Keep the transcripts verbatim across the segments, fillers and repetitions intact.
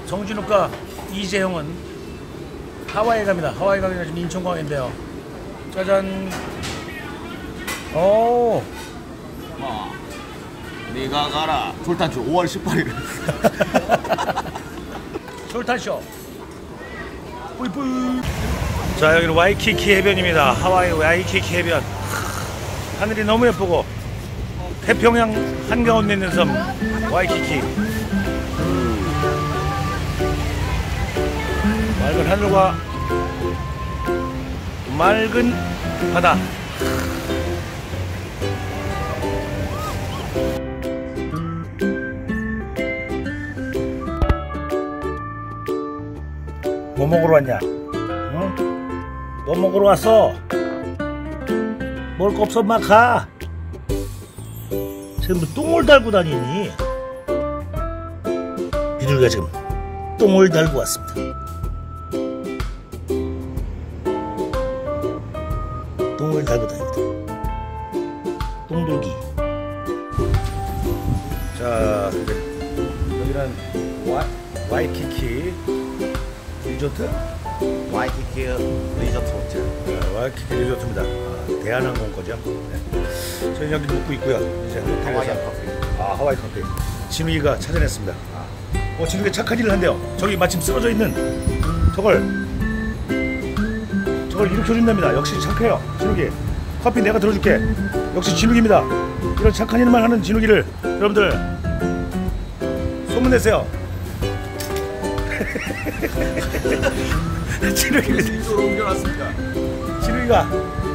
정진욱과 이재형은 하와이 갑니다. 하와이 가기가 지금 인천공항인데요. 짜잔. 오. 마, 네가 가라. 졸탄쇼 오월 십팔일. 졸탄쇼. 뿌이뿌이. 자, 여기는 와이키키 해변입니다. 하와이 와이키키 해변. 하늘이 너무 예쁘고 태평양 한가운데 있는 섬 와이키키. 맑은 하늘과 맑은 바다. 뭐 먹으러 왔냐? 응? 뭐 먹으러 왔어? 먹을 거 없어 막 가. 지금 똥을 달고 다니니? 비둘기가 지금 똥을 달고 왔습니다. 똥을 달고 다닙니다. 똥돌기. 자, 여기는 와, 와이키키 리조트? 와이키키 리조트 호텔. 네, 와이키키 리조트입니다. 아, 대한항공 거죠. 네. 저희 여기 묵고 있고요. 이제 하와이 커피. 아, 하와이 커피. 진우이가 찾아냈습니다. 어, 진우이가 착한 일을 한대요. 저기 마침 쓰러져 있는 저걸 저걸 일으켜준답니다. 역시 착해요, 진욱이. 커피 내가 들어줄게. 역시 진욱입니다. 이런 착한 일만 하는 진욱이를 여러분들 소문내세요. 진욱이 이쪽으로 옮겨놨습니다. 진욱이가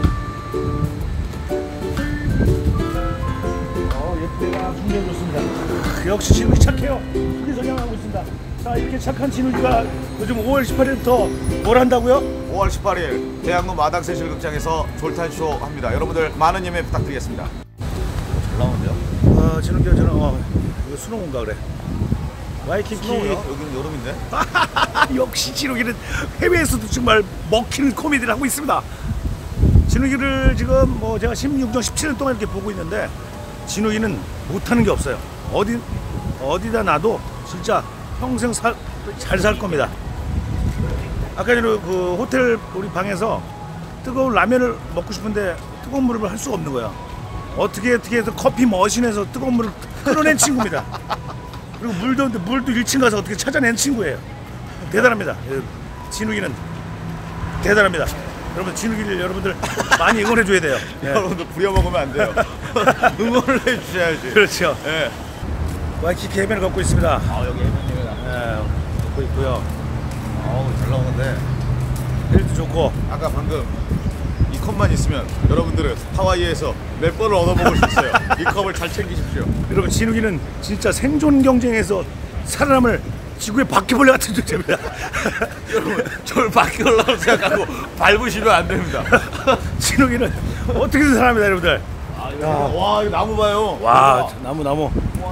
어, 예쁘다. 준비해 줬습니다. 역시 진욱이 착해요. 소리소량하고 있습니다. 자, 이렇게 착한 진욱이가 요즘 오월 십팔일부터 뭘 한다고요? 오월 십팔일 대학로 마당세실극장에서 졸탄쇼 합니다. 여러분들 많은 예매 부탁드리겠습니다. 잘 나오는데요? 어, 진욱이가 저는 어, 이거 수능온가 그래. 와이키키. 스노우요? 여기는 여름인데? 역시 진욱이는 해외에서도 정말 먹히는 코미디를 하고 있습니다. 진욱이를 지금 뭐 제가 십육 년, 십칠 년 동안 이렇게 보고 있는데 진욱이는 못하는 게 없어요. 어디 어디다 놔도 진짜 평생 살 잘 살 겁니다. 아까 전에 그 호텔 우리 방에서 뜨거운 라면을 먹고 싶은데 뜨거운 물을 할 수가 없는 거야. 어떻게 어떻게 해서 커피 머신에서 뜨거운 물을 끌어낸 친구입니다. 그리고 물도 물도 일 층 가서 어떻게 찾아낸 친구예요. 대단합니다. 진욱이는 대단합니다. 여러분 진욱이를 여러분들 많이 응원해 줘야 돼요. 네. 여러분들 부려먹으면 안 돼요. 응원을 해주셔야지. 그렇죠. 네. 와이키키 해변을 걷고 있습니다. 아, 여기 해변이구나. 네, 걷고 있고요. 아우, 잘 나오는데. 힐도 좋고. 아까 방금 이 컵만 있으면 여러분들은 하와이에서 몇 번을 얻어먹을 수 있어요. 이 컵을 잘 챙기십시오. 여러분 진욱이는 진짜 생존 경쟁에서 살아남을 지구의 바퀴벌레 같은 존재입니다. 여러분, 저를 바뀌려고 생각하고 밟으시면 안 됩니다. 진욱이는 어떻게든 살아납니다, 여러분들. 아, 이거, 와, 이거 나무 봐요. 와, 나무 나무.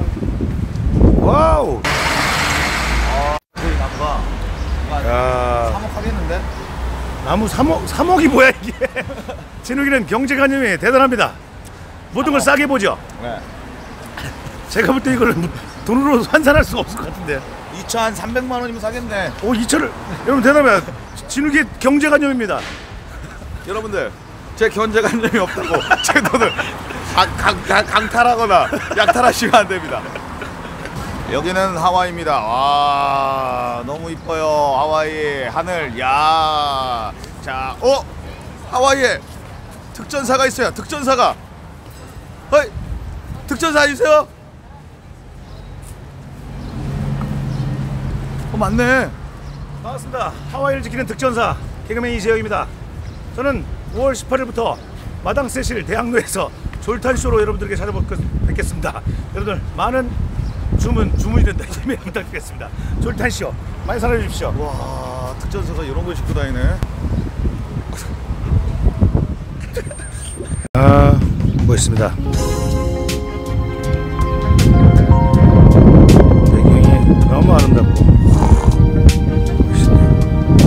와우. 아, 이 나무가 야, 사목하겠는데? 나무 삼억 삼억이 뭐야 이게? 진욱이는 경제관념이 대단합니다. 모든 걸 싸게 보죠. 네. 제가 볼 때 이걸 돈으로 환산할 수가 없을 것 같은데. 이천삼백만 원이면 사겠네. 오, 이천을 여러분 대단합니다. 진욱이 경제관념입니다. 여러분들, 제 경제관념이 없다고 제 돈을 강, 강, 강, 강탈하거나 약탈하시면 안 됩니다. 여기는 하와이입니다. 와, 너무 이뻐요. 하와이 하늘. 야, 자, 어, 하와이에 특전사가 있어요. 특전사가. 어이, 특전사 주세요. 어, 맞네. 반갑습니다. 하와이를 지키는 특전사 개그맨 이재영입니다. 저는 오월 십팔일부터 마당세실 대학로에서 졸탄쇼로 여러분들에게 찾아뵙겠습니다. 여러분들 많은 주문, 주문이 된다. 예매 부탁드리겠습니다. 졸탄쇼 많이 사랑해 주십시오. 와, 특전사가 이런 걸 싣고 다니네. 아, 멋있습니다. 배경이 너무 아름답고 멋있네요.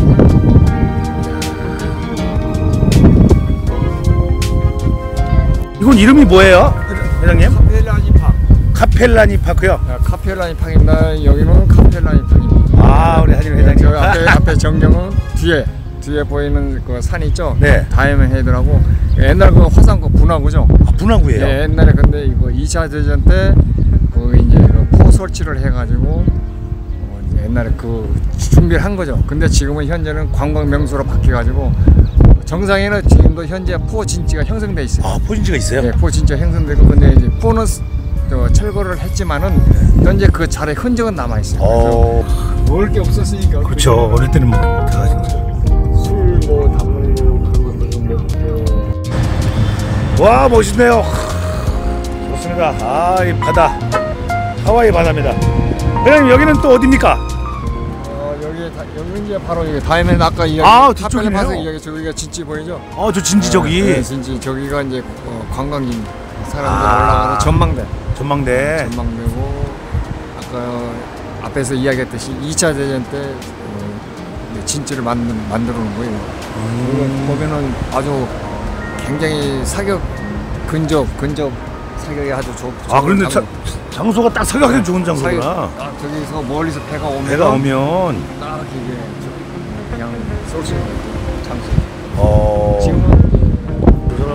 이건 이름이 뭐예요, 회장님? 카펠라니 파크. 카펠라니 파크요? 카펠라니 파크입니다. 여기는 카펠라니 파크입니다. 아, 안녕하세요 회장님. 저 앞에 앞에 정경은 뒤에 뒤에 보이는 그 산 있죠. 네. 다이아몬드 헤드라고 옛날 그 화산고 분화구죠. 아, 분화구예요. 예, 옛날에 근데 이거 이 차 대전 때 그 이제 그포 설치를 해가지고 어, 이제 옛날에 그 준비를 한 거죠. 근데 지금은 현재는 관광 명소로 바뀌어가지고 정상에는 지금도 현재 포 진지가 형성돼 있어요. 아 포진지가 있어요? 예, 포 진지가 형성되고 근데 이제 포는 저 철거를 했지만은 현재 그 자리에 흔적은 남아 있어요. 어. 먹을 게 없었으니까. 그렇죠. 어릴 때는 뭐 다. 술뭐 담는 거 그런 것도 좀 먹고. 와 멋있네요. 좋습니다. 아 이 바다 하와이 바다입니다. 회장님 여기는 또 어디입니까? 어 여기 다, 여기 이제 바로 여기 다이아몬드 아까 이야기 아, 탑변을 뒤쪽이네요. 봐서 이야기 저기가 진지 보이죠? 어 저 진지 저기 네, 진지 저기가 이제 어, 관광지 사람들 아. 올라가서 전망대. 전망대. 전망대고 아까 앞에서 이야기했듯이 이 차 대전 때 어, 진지를 만든 만들어 놓은 거예요. 음. 보면은 아주 굉장히 사격 근접 근접 사격이 아주 좋. 아 그런데 자, 장소. 장소가 딱 사격하기 좋은 장소구나. 사격, 딱 저기서 멀리서 배가 오면 배가 오면 딱 이게 저- 그냥 쏠 수 있는 장소. 어. 지금은 그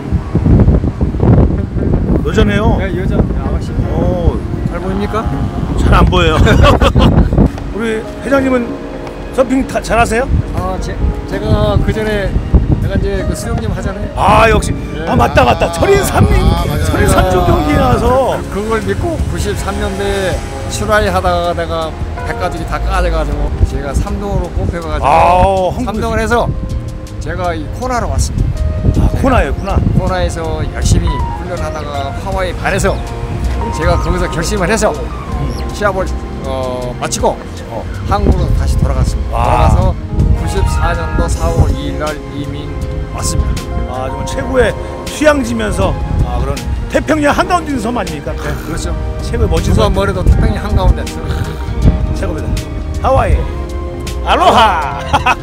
사람 여자네요. 네, 여자 아가씨 어. 잘 보입니까? 잘 안 보여요. 우리 회장님은 서핑 다 잘하세요? 아, 제, 제가 그 전에 내가 이제 그 수영님 하잖아요. 아 역시 아 맞다 맞다 철인삼 아, 맞아요. 철인삼종 경기에 나와서 그걸 믿고 구십삼 년도에 출하이 하다가 내가 배가죽이 다 까져가지고 제가 삼동으로 뽑혀가지고 아우, 한국에서. 삼동을 해서 제가 이 코나로 왔습니다. 아, 코나였구나. 코나에서 열심히 훈련하다가 하와이 반에서 제가 거기서 결심을 해서 시합을 어, 마치고 어. 한국으로 다시 돌아갔습니다. 와. 돌아가서 구십사 년도 사월 이일 날 이민 왔습니다. 아 정말 최고의 휴양지면서 아 그런 태평양 한가운데 있는 섬 아닙니까? 네, 그렇죠. 최고의 멋진 누가 섬 뭐래도 태평양 한가운데 최고입니다. 하와이 알로하.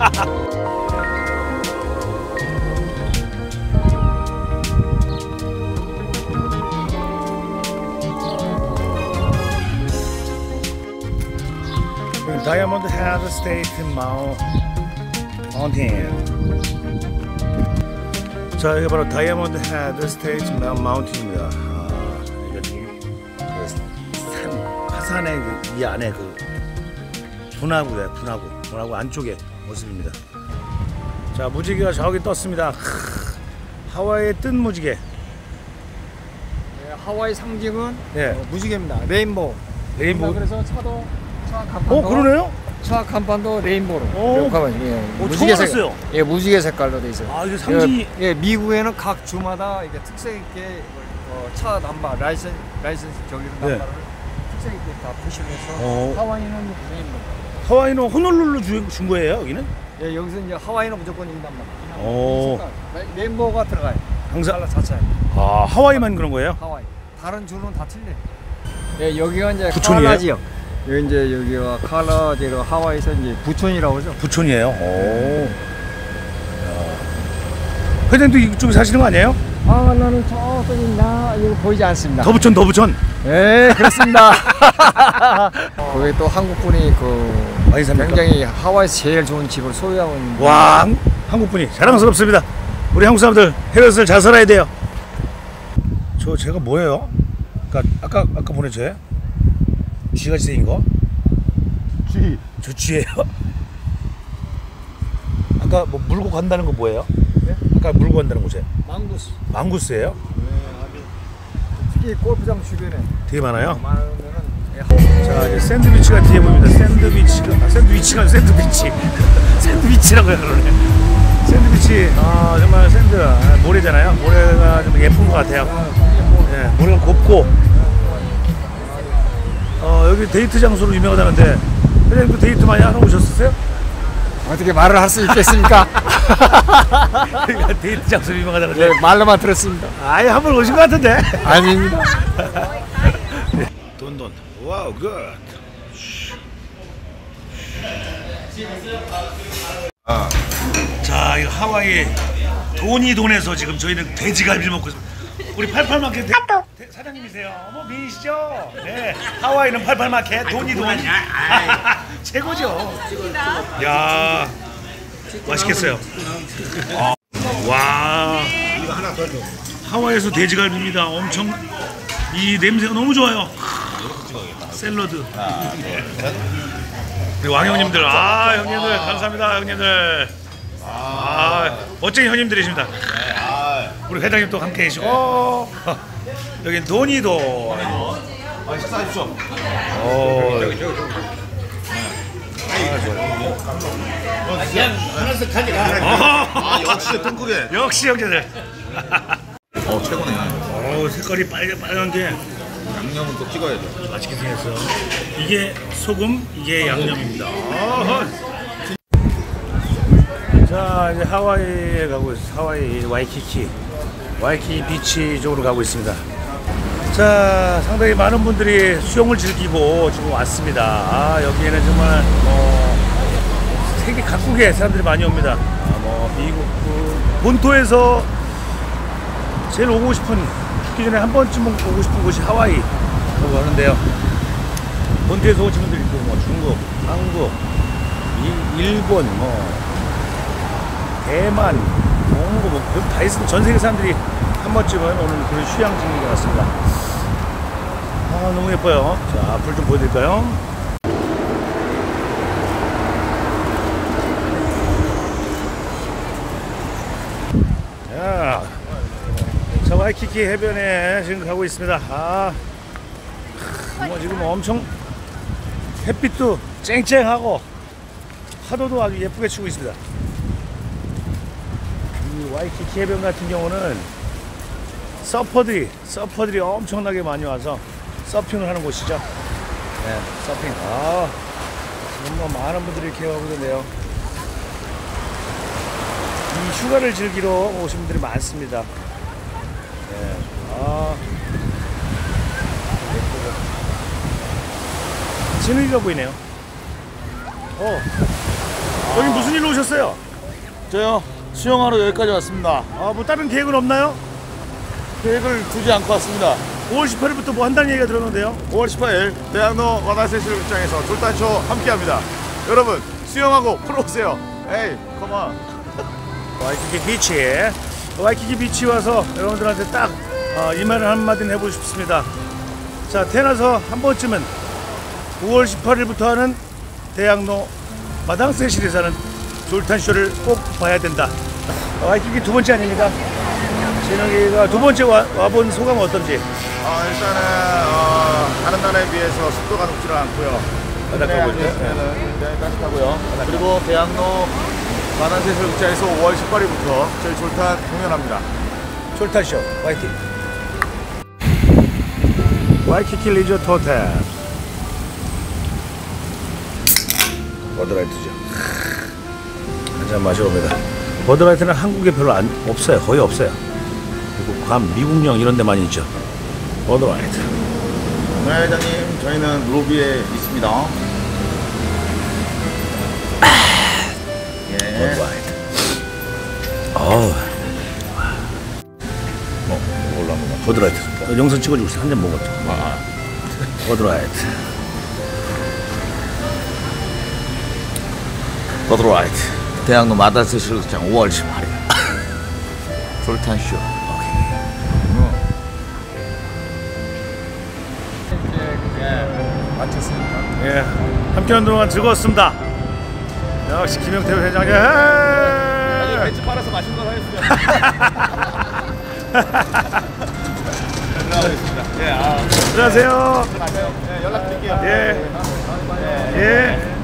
다이아몬드 헤드 스테이트 마운틴. 자, 여기 바로 다이아몬드 헤드 스테이트 마운틴입니다. 아, 이거 지금 그산 화산의 그 이 안에 그 분화구야, 분화구, 분화구 안쪽의 모습입니다. 자, 무지개가 저기 떴습니다. 크, 하와이의 뜬 무지개. 네, 하와이 상징은 네. 어, 무지개입니다. 레인보우. 레인보우. 그래서 차도 차 간판도 어, 그러네요? 차 간판도 레인보우로. 오. 가만 예, 오, 처음 알았어요. 예, 무지개 색깔로 돼 있어요. 아, 이게 상징이 예, 예, 미국에는 각 주마다 이게 특색 있게 어, 차 남바 라이센 라이센스 저기는 네. 남바를 특색 있게 다 표시해서 어. 하와이는 레인보우. 하와이는 호놀룰루 주- 준 거예요, 여기는? 예, 여기서 이제 하와이는 무조건 인단만. 오. 레인보우가 들어가요. 항상 달러 자체. 아, 하와이만 그런 거예요? 하와이. 다른 주는 다 틀려. 예, 여기가 이제 부촌이에요? 칼라 지역. 여기 이제 여기가 칼라 지역 하와이에서 이제 부촌이라고 하죠. 부촌이에요. 오. 야. 회장도 이쪽에 사시는 거 아니에요? 아, 나는 저쪽이 나 이거 보이지 않습니다. 더부촌, 더부촌. 예, 그렇습니다. 거기 또 한국 분이 그 많이 삽니까? 굉장히 하와이에서 제일 좋은 집을 소유하고 있는. 와, 한- 한국 분이 자랑스럽습니다. 우리 한국 사람들 해외에서 잘 살아야 돼요. 저 제가 뭐예요? 그러니까 아까 아까 보내줘요? 쥐같이 생긴 거? 쥐. 저 쥐예요. 아까 뭐 물고 간다는 거 뭐예요? 네? 아까 물고 간다는 곳에 망구스. 망구스예요? 네, 아주 특히 골프장 주변에 되게 많아요. 많은 데는 자 이제 샌드위치가 뒤에 보입니다. 샌드위치가 아, 샌드위치가 샌드위치 샌드위치라고 해야 그러네. 샌드위치 아 정말 샌드 아, 모래잖아요. 모래가 좀 예쁜 것 같아요. 예, 모래가 곱고 어 여기 데이트 장소로 유명하다는데 회장님도 데이트 많이 하러 오셨었어요? 어떻게 말을 할 수 있겠습니까? 여기가 데이트 장소로 유명하다는데 네, 말로만 들었습니다. 아예 한 번 오신 것 같은데. 아닙니다. 돈돈 와우 굿. 아, 자, 이거 하와이 돈이 돈에서 지금 저희는 돼지갈비를 먹고 있습니다. 우리 팔팔마켓 대, 대, 사장님이세요. 어머 미인이시죠? 네. 하와이는 팔팔마켓 돈이 돈. 최고죠. 야, 맛있겠어요. 아, 와, 하와이에서 돼지갈비입니다. 엄청 이 냄새가 너무 좋아요. 샐러드. 우리 왕 형님들, 아 형님들 감사합니다 형님들. 아 멋진 형님들이십니다. 우리 회장님 또 함께 계시고 여기 도니도. 아, 식사하십시오. 어, 하나씩 가져가. 아, 아, 역시 뚱크게. 역시 형제들. 어, 최고네. 어, 색깔이 빨간 빨간 게 양념은 또 찍어야죠. 맛있게 생겼어. 이게 소금, 이게 양념입니다. 어허. 자, 이제 하와이에 가고 있어. 하와이 와이키키, 와이키키 비치 쪽으로 가고 있습니다. 자, 상당히 많은 분들이 수영을 즐기고 지금 왔습니다. 아, 여기에는 정말 뭐 세계 각국의 사람들이 많이 옵니다. 아, 뭐 미국 그 본토에서 제일 오고 싶은, 죽기 전에 한 번쯤 오고 싶은 곳이 하와이라고 하는데요. 본토에서 오신 분들 있고, 뭐 중국, 한국, 일, 일본, 뭐 대만, 몽고, 뭐 다 있습니다. 전 세계 사람들이 한 번쯤은 오는 그런 휴양지인 것 같습니다. 아, 너무 예뻐요. 자, 불 좀 보여드릴까요? 자, 자, 와이키키 해변에 지금 가고 있습니다. 아, 뭐 지금 엄청 햇빛도 쨍쨍하고 파도도 아주 예쁘게 치고 있습니다. 이 와이키키 해변 같은 경우는 서퍼들이 서퍼들이 엄청나게 많이 와서 서핑을 하는 곳이죠. 네, 서핑. 아, 정말 많은 분들이 이렇게 오고 있는데요. 이 휴가를 즐기러 오신 분들이 많습니다. 네, 아, 예쁘고 진흙이가 보이네요. 어, 여기 무슨 일로 오셨어요? 저요, 수영하러 여기까지 왔습니다. 아, 뭐 다른 계획은 없나요? 계획을 두지 않고 왔습니다. 오월 십팔일부터 뭐 한다는 얘기가 들었는데요. 오월 십팔일 대학로 와다세 실극장에서 졸탄쇼 함께합니다. 여러분 수영하고 풀어오세요. 에이, 컴온. 와이키키 비치, 와이키키 비치 와서 여러분들한테 딱 어, 이 말을 한마디는 해보고 싶습니다. 자, 태어나서 한 번쯤은 오월 십팔일부터 하는 대학로 마당세실에서 하는 졸탄쇼를 꼭 봐야 된다. 와이키키 두 번째 아닙니까? 진혁이가 두 번째 와, 와본 소감은 어떤지? 어, 일단은 어, 다른 나라에 비해서 습도가 높지는 않고요. 바닷가 볼 때. 굉장히 따뜻하고요. 그리고 대학로 와다세 실극장에서 오월 십팔일부터 저희 졸탄 공연합니다. 졸탄쇼 와이키키 와이키키 리조트 호텔. 버드라이트죠. 한잔 마셔봅니다. 버드라이트는 한국에 별로 안, 없어요. 거의 없어요. 그리고 괌, 미국령 이런 데만 있죠. 버드라이트. 네, 회장님, 저희는 로비에 있습니다. 예. 버드라이트. 어우. 어, 올라옵니다. 버드라이트. 어, 영상 찍어주고 있어. 한 잔 먹었죠. 아, 버드라이트. 버드라이트. 대학로 마다세 실극장 오월 십팔일. 졸탄쇼. 마쳤습니다. 예, 함께한 동안 즐거웠습니다. 역시 김영태 회장님. 벤츠 빨아서 맛있는 걸 하겠습니다. 들어가겠습니다. 예, 아. 안녕하세요. 들어가세요. 예, 연락드릴게요. 예. 예. 예.